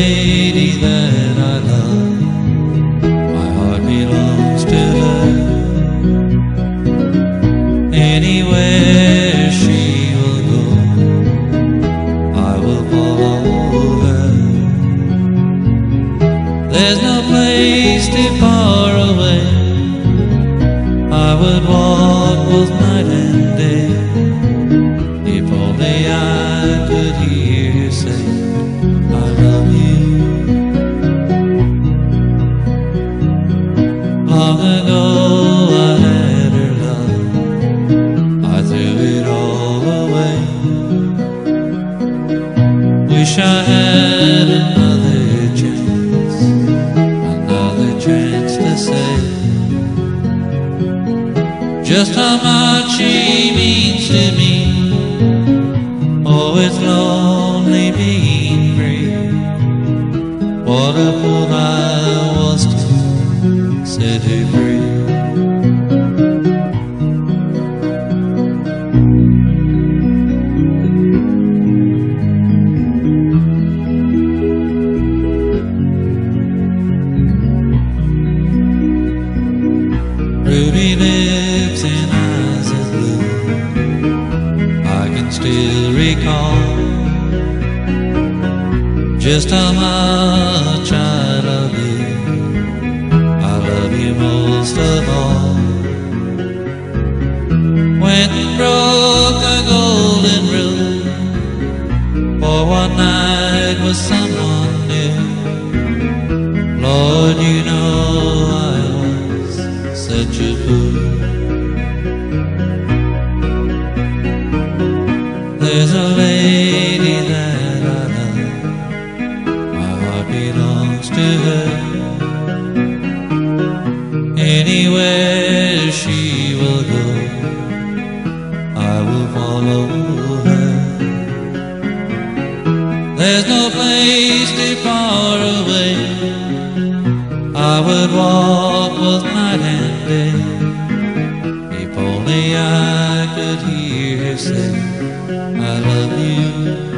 lady that I love, my heart belongs to her. Anywhere she will go, I will follow her. There's no place too far away, I would walk both night and day, if only I could hear her say, I love you. Long ago I had her love, I threw it all away. Wish I had another chance to say just how much she means to me. Oh, it's lonely being free. What a fool I was to set her free. Ruby lips and eyes of blue, I can still recall just how much I love you. I love you most of all. When broke the golden rule, for one night with someone new, Lord, you know I was such a fool. There's a lady that I love, my heart belongs to her. Anywhere she will go, I will follow her. There's no place too far away, I would walk both night and day, if only I could hear her say, I love you.